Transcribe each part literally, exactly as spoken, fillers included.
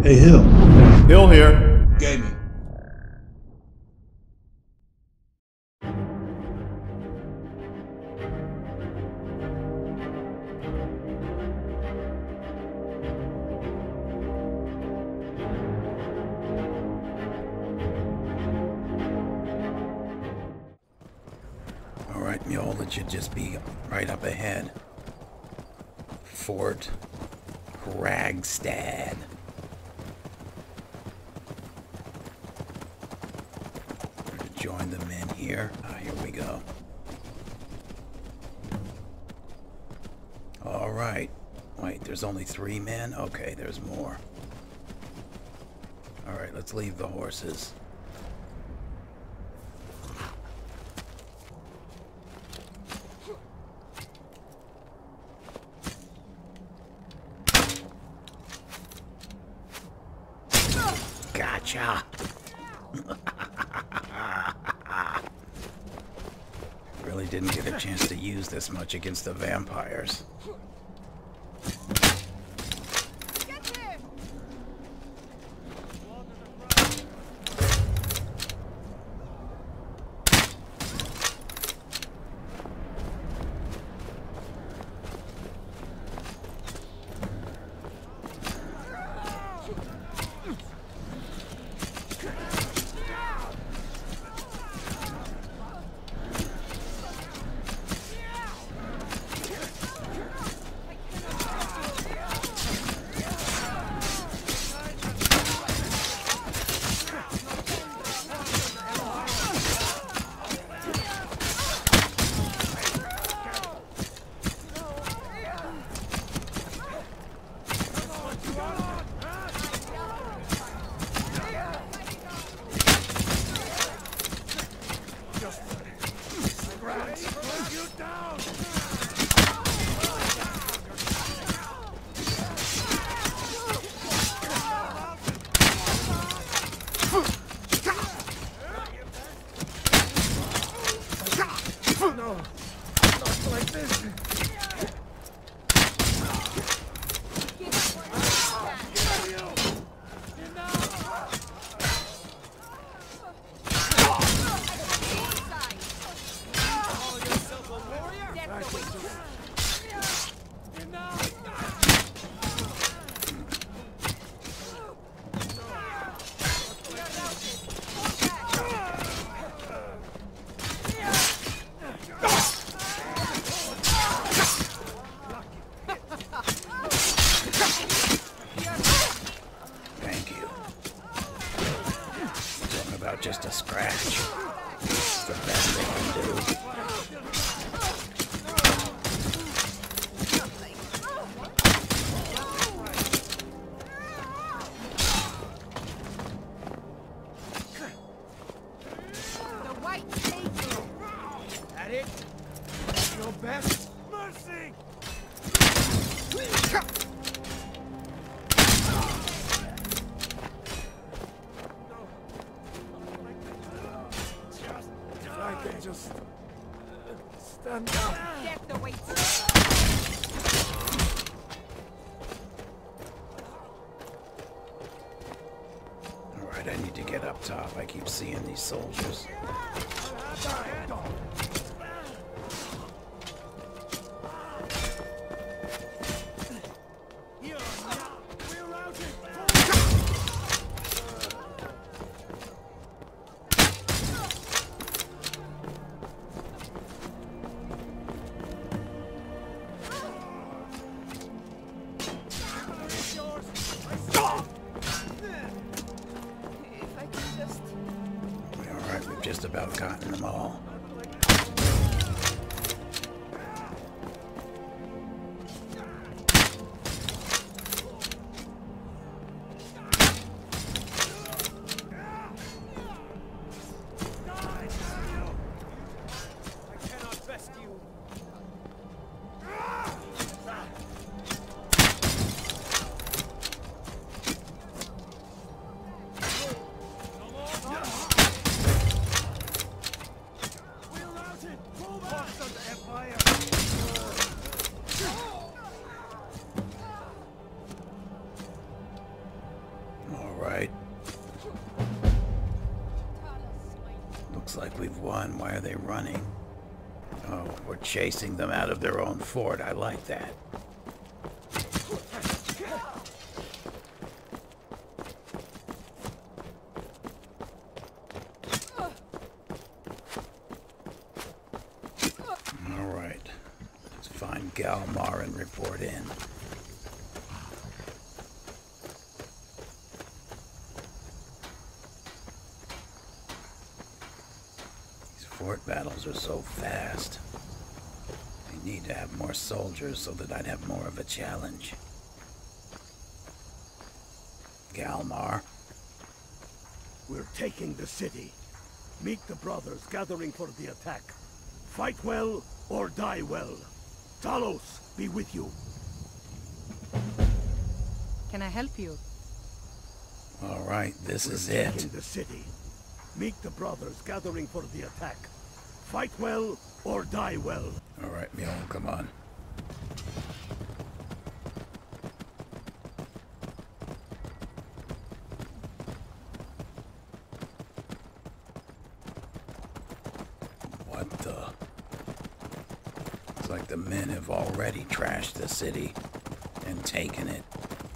Hey, Hill. Hill here. Gaming. Alright, Mule, it should just be right up ahead. Fort Kragstad. Join the men here. Ah, here we go. All right. Wait, there's only three men? Okay, there's more. All right, let's leave the horses. Gotcha. Really didn't get a chance to use this much against the vampires. Just a scratch. It's the best they can do. The white tape. That it? Your best? Mercy! Just stand down. Get the weight. All right, I need to get up top. I keep seeing these soldiers. Just about gotten them all. right. Looks like we've won. Why are they running? Oh, we're chasing them out of their own fort. I like that. All right. Let's find Galmar and report in. Fort battles are so fast. I need to have more soldiers so that I'd have more of a challenge. Galmar. We're taking the city. Meet the brothers gathering for the attack. Fight well or die well. Talos be with you. Can I help you? All right, this We're is taking it. the city. Meet the brothers gathering for the attack. Fight well or die well. All right, Mjolnir, come on. What the? It's like the men have already trashed the city and taken it.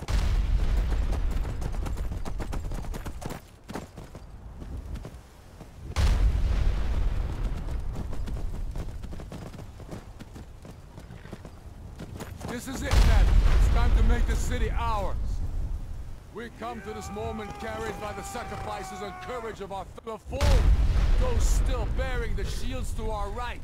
This is it, then. It's time to make the city ours. We come to this moment carried by the sacrifices and courage of our the foe, those still bearing the shields to our right.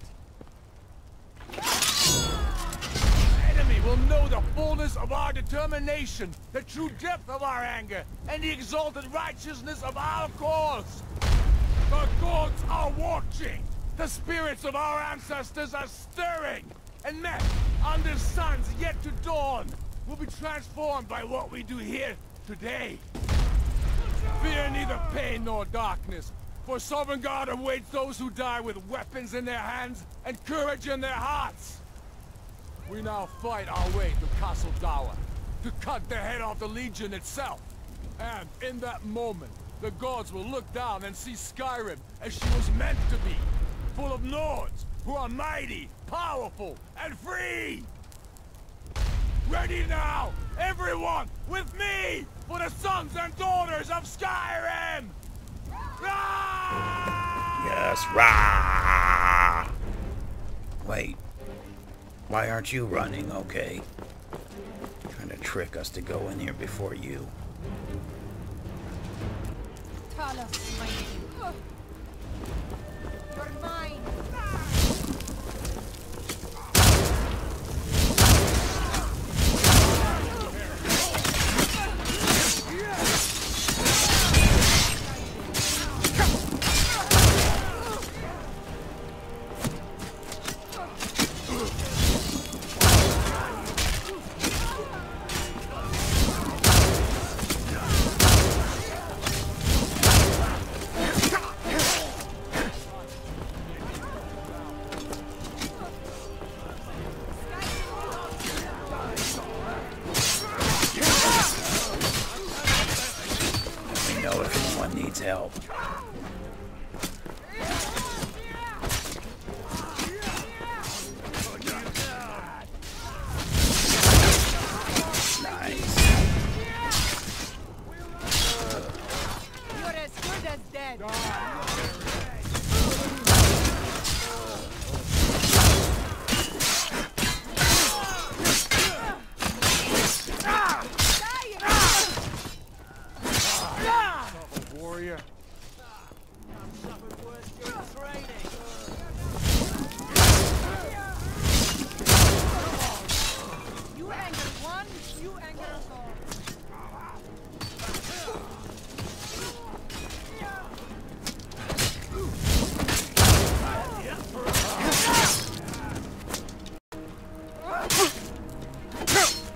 The enemy will know the fullness of our determination, the true depth of our anger, and the exalted righteousness of our cause. The gods are watching. The spirits of our ancestors are stirring. And men, under suns yet to dawn, will be transformed by what we do here today. Fear neither pain nor darkness, for Sovngarde awaits those who die with weapons in their hands and courage in their hearts. We now fight our way to Castle Dower, to cut the head off the Legion itself. And in that moment, the gods will look down and see Skyrim as she was meant to be, full of Nords who are mighty, powerful, and free! Ready now, everyone, with me, for the sons and daughters of Skyrim! Rah! Yes, rah! Wait. Why aren't you running, okay? Trying to trick us to go in here before you. Talos, my name. You're mine. Help. Nice. You're as good as dead. Warrior. You anger one, you anger us all.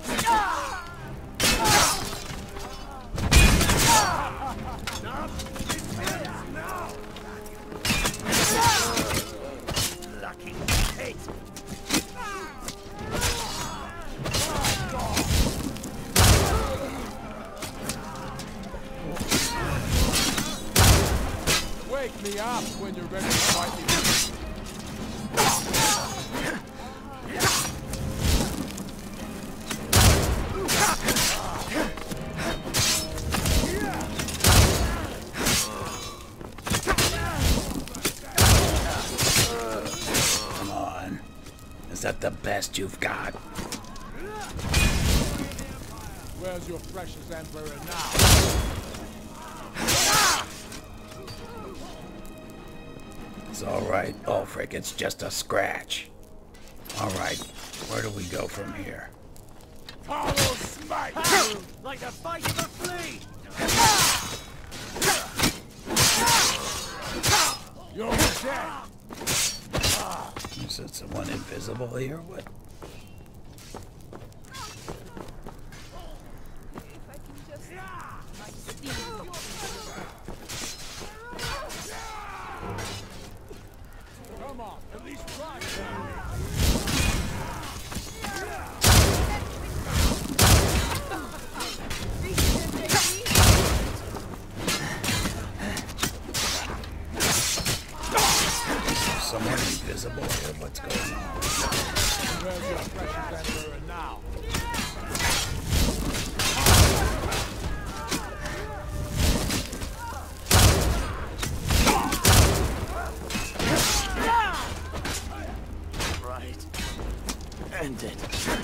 Enough! Wake me up when you're ready to fight me. Come on. Is that the best you've got? Where's your precious Emperor now? It's alright, Ulfric, it's just a scratch. Alright, where do we go from here? Follow smite! Like the fight of a flea! You're dead! Is it someone invisible here? What? Come on, at least try. Someone invisible here? What's going on? Where's your precious Emperor now? Right. End it.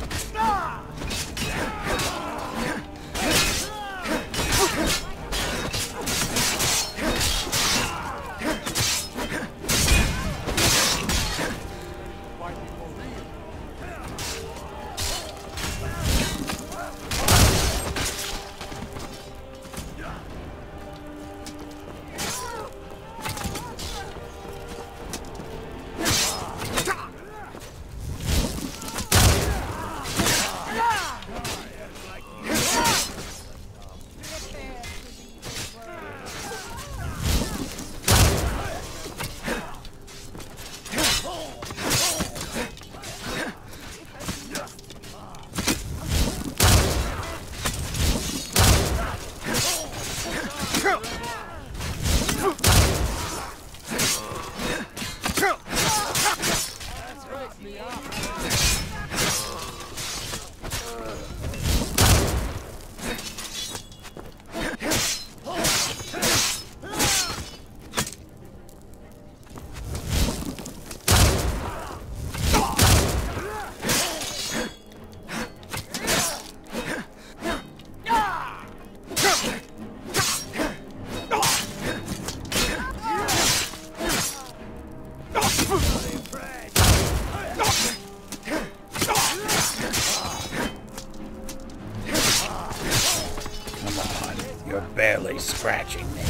You're barely scratching me.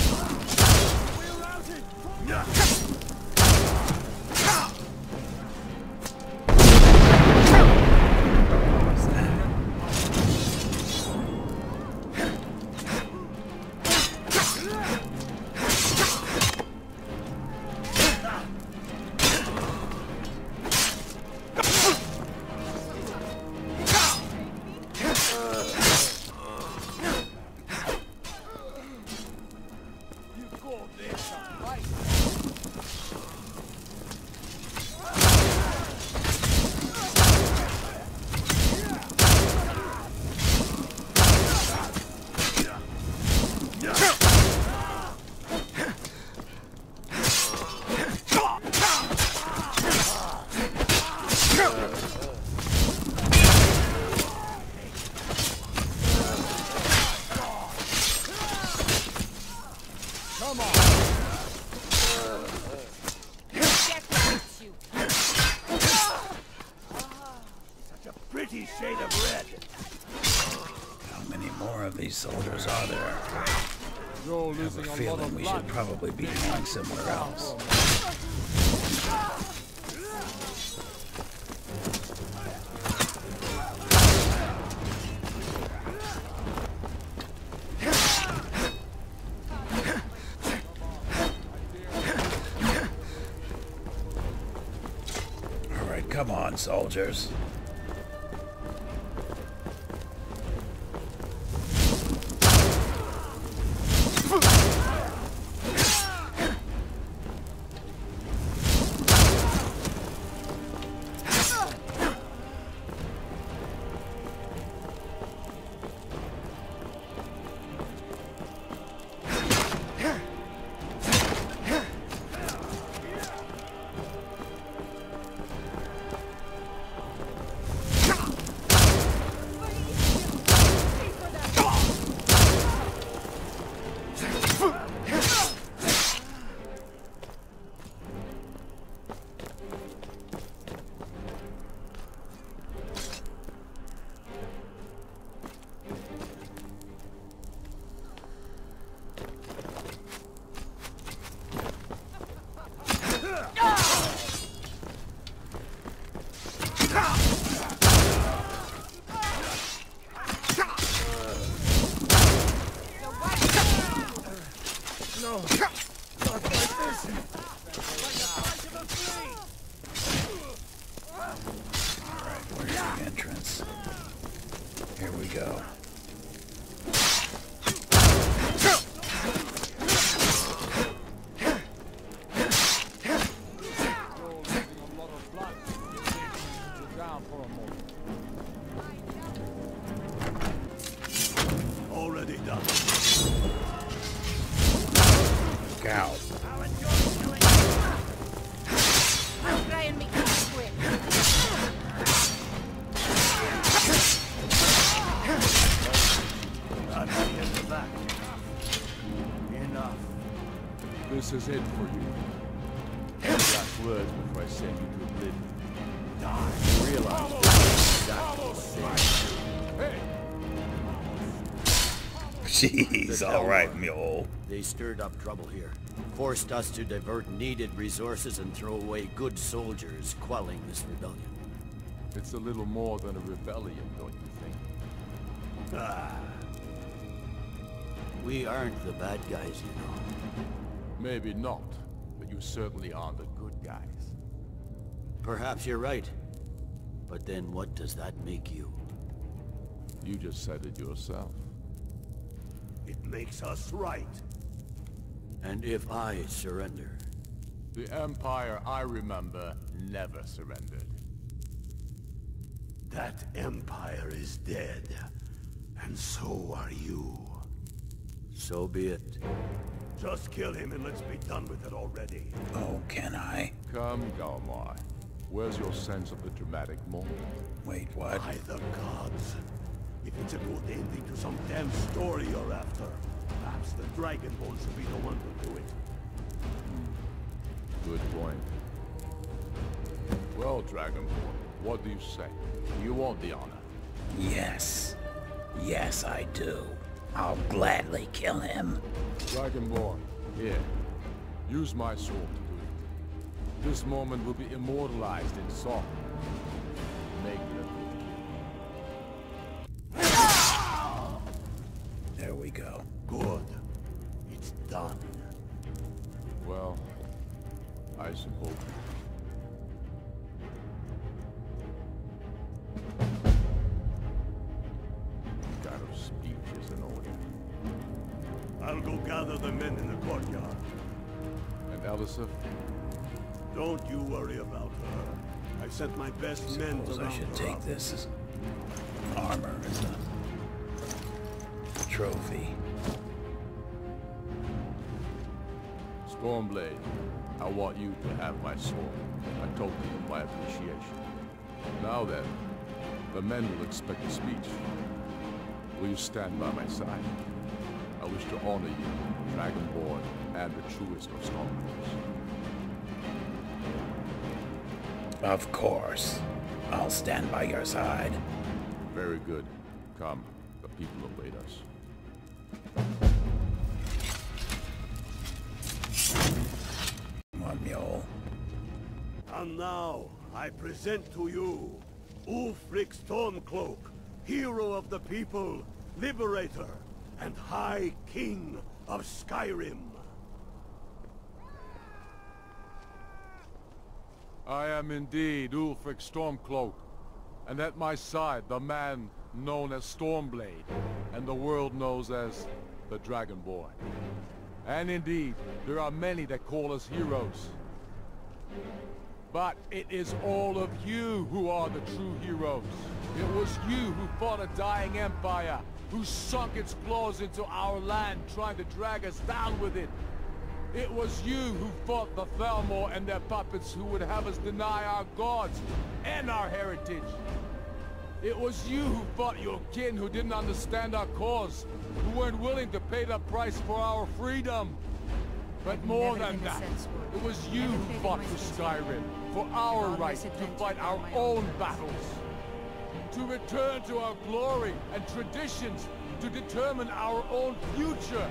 Come on. Such a pretty shade of red. How many more of these soldiers are there? You're I have a losing a lot feeling of we blood. should probably be going somewhere else. Alright, come on, soldiers. no. Not like this. Alright, where's the entrance? Here we go. Already done. Look out. I'll try and make this quick. Not the end of that. Enough. This is it for you. Any last words before I send you to oblivion. Die. Realize exactly what they Hey! Jeez, alright, mule. They stirred up trouble here. Forced us to divert needed resources and throw away good soldiers, quelling this rebellion. It's a little more than a rebellion, don't you think? Ah. We aren't the bad guys, you know. Maybe not, but you certainly aren't the good guys. Perhaps you're right. But then what does that make you? You just said it yourself. It makes us right. And if I surrender? The Empire, I remember, never surrendered. That empire is dead. And so are you. So be it. Just kill him and let's be done with it already. Oh, can I? Come, Galmar. Where's your sense of the dramatic moment? Wait, what? By the gods. If it's a good ending to some damn story you're after, perhaps the Dragonborn should be the one to do it. Good point. Well, Dragonborn, what do you say? Do you want the honor? Yes. Yes, I do. I'll gladly kill him. Dragonborn, here. Use my sword to do it. This moment will be immortalized in song. Make it. There we go. Good. It's done. Well, I suppose. What kind of speech is in order? I'll go gather the men in the courtyard. And Elisif? Don't you worry about her. I've sent my best men to Suppose I round should her take up. this as armor as a trophy. Stormblade, I want you to have my sword. A token of my appreciation. Now then, the men will expect a speech. Will you stand by my side? I wish to honor you, Dragonborn, and the truest of Stormblades. Of course. I'll stand by your side. Very good. Come, the people await us. Come on, mule. And now, I present to you Ulfric Stormcloak, hero of the people, liberator, and High King of Skyrim. I am indeed Ulfric Stormcloak, and at my side the man known as Stormblade, and the world knows as the Dragonborn. And indeed, there are many that call us heroes. But it is all of you who are the true heroes. It was you who fought a dying empire, who sunk its claws into our land, trying to drag us down with it. It was you who fought the Thalmor and their puppets who would have us deny our gods and our heritage. It was you who fought your kin who didn't understand our cause, who weren't willing to pay the price for our freedom. But more than that, it was you who fought for Skyrim, for our right to fight our own battles, to return to our glory and traditions, to determine our own future.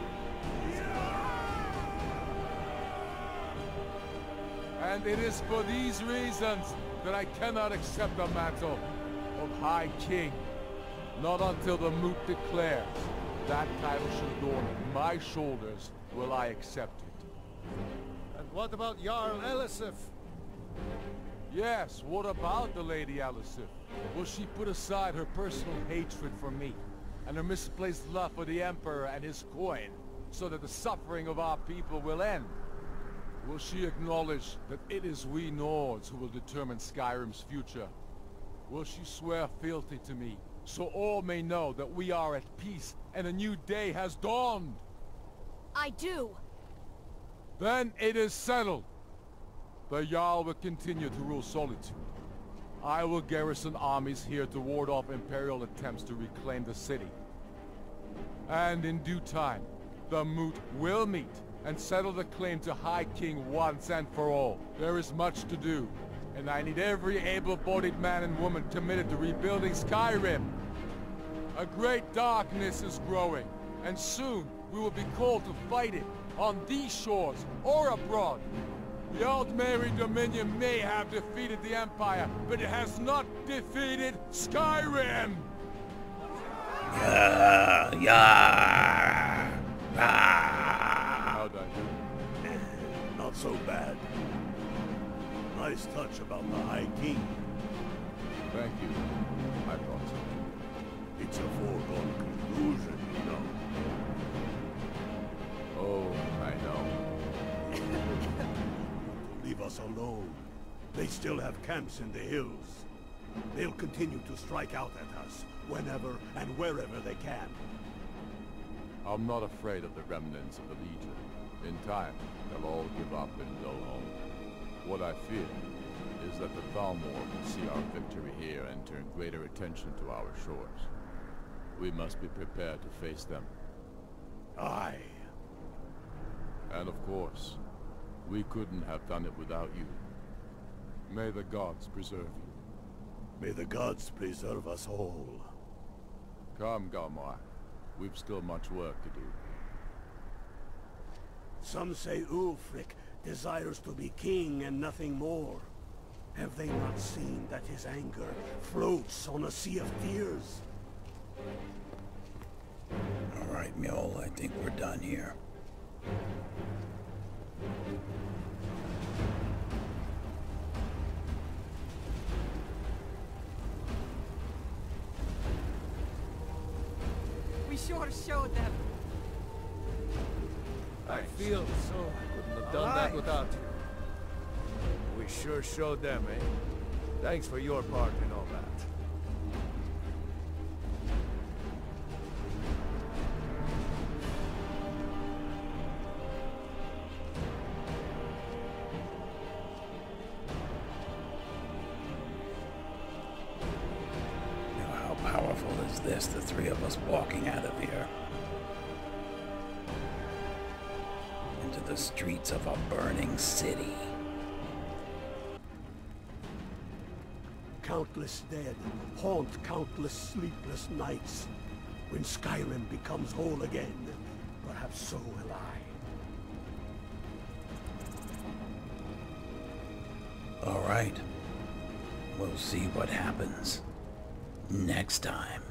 And it is for these reasons that I cannot accept the mantle of High King. Not until the Moot declares that title should adorn my shoulders will I accept it. And what about Jarl Elisif? Yes, what about the Lady Elisif? Will she put aside her personal hatred for me, and her misplaced love for the Emperor and his coin, so that the suffering of our people will end? Will she acknowledge that it is we Nords who will determine Skyrim's future? Will she swear fealty to me, so all may know that we are at peace and a new day has dawned? I do. Then it is settled. The Jarl will continue to rule Solitude. I will garrison armies here to ward off Imperial attempts to reclaim the city. And in due time, the Moot will meet and settle the claim to High King once and for all. There is much to do, and I need every able-bodied man and woman committed to rebuilding Skyrim. A great darkness is growing, and soon we will be called to fight it, on these shores or abroad. The Altmeri Dominion may have defeated the Empire, but it has not defeated Skyrim! Yeah, yeah, ah. How'd I do? Not so bad. Nice touch about the High King. Thank you. I thought so. It's a foregone conclusion, you know. Oh, I know. Leave us alone. They still have camps in the hills. They'll continue to strike out at us, whenever and wherever they can. I'm not afraid of the remnants of the Legion. In time, they'll all give up and go home. What I fear is that the Thalmor will see our victory here and turn greater attention to our shores. We must be prepared to face them. Aye. And of course, we couldn't have done it without you. May the gods preserve you. May the gods preserve us all. Come, Galmar. We've still much work to do. Some say Ulfric desires to be king and nothing more. Have they not seen that his anger floats on a sea of tears? All right, Mjol, I think we're done here. We sure showed them. I feel so. Couldn't have done that without you. We sure showed them, eh? Thanks for your part in all that. Now, how powerful is this, the three of us walking out of here? Into the streets of a burning city. Countless dead haunt countless sleepless nights. When Skyrim becomes whole again, perhaps so will I. All right. We'll see what happens next time.